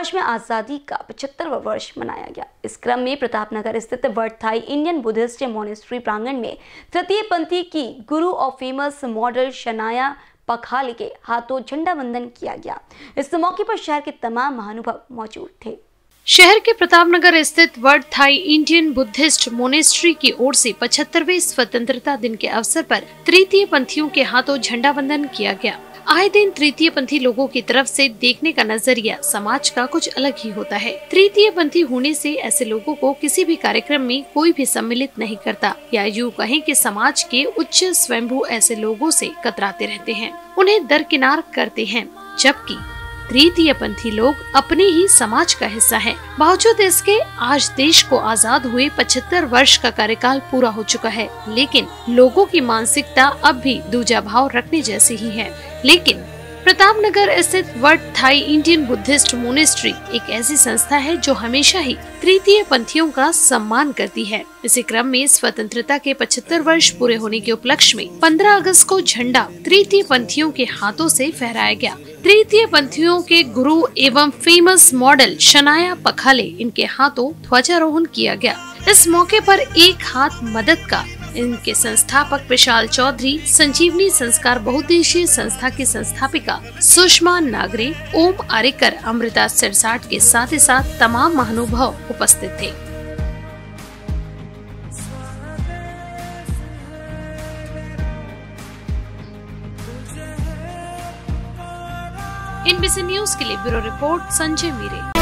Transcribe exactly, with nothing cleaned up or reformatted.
वर्ष में आजादी का पचहत्तरवां वर्ष मनाया गया। इस क्रम में प्रतापनगर स्थित वडथाई इंडियन बुद्धिस्ट मॉनेस्ट्री प्रांगण में तृतीय पंथी की गुरु और फेमस मॉडल शनाया पखाले के हाथों झंडा वंदन किया गया। इस मौके पर शहर के तमाम महानुभाव मौजूद थे। शहर के प्रतापनगर स्थित वडथाई इंडियन बुद्धिस्ट मोनेस्ट्री की ओर से पचहत्तरवें स्वतंत्रता दिन के अवसर पर तृतीय पंथियों के हाथों झंडा वंदन किया गया। आए दिन तृतीय पंथी लोगों की तरफ से देखने का नजरिया समाज का कुछ अलग ही होता है। तृतीय पंथी होने से ऐसे लोगों को किसी भी कार्यक्रम में कोई भी सम्मिलित नहीं करता, या यूँ कहें कि समाज के उच्च स्वयंभू ऐसे लोगों से कतराते रहते हैं, उन्हें दरकिनार करते हैं, जबकि तृतीय पंथी लोग अपने ही समाज का हिस्सा हैं। बावजूद इसके आज देश को आजाद हुए पचहत्तर वर्ष का कार्यकाल पूरा हो चुका है, लेकिन लोगों की मानसिकता अब भी दूजा भाव रखने जैसी ही है। लेकिन प्रतापनगर स्थित वडथाई इंडियन बुद्धिस्ट मोनेस्ट्री एक ऐसी संस्था है जो हमेशा ही तृतीय पंथियों का सम्मान करती है। इसी क्रम में स्वतंत्रता के पचहत्तर वर्ष पूरे होने के उपलक्ष्य में पंद्रह अगस्त को झंडा तृतीय पंथियों के हाथों से फहराया गया। तृतीय पंथियों के गुरु एवं फेमस मॉडल शनाया पखाले इनके हाथों ध्वजारोहण किया गया। इस मौके पर एक हाथ मदद का इनके संस्थापक विशाल चौधरी, संजीवनी संस्कार बहुउद्देशीय संस्था की संस्थापिका सुषमा नागरे, ओम आरेकर, अमृता सिरसाट के साथ ही साथ तमाम महानुभाव उपस्थित थे। एनबीसी न्यूज के लिए ब्यूरो रिपोर्ट संजय मीरे।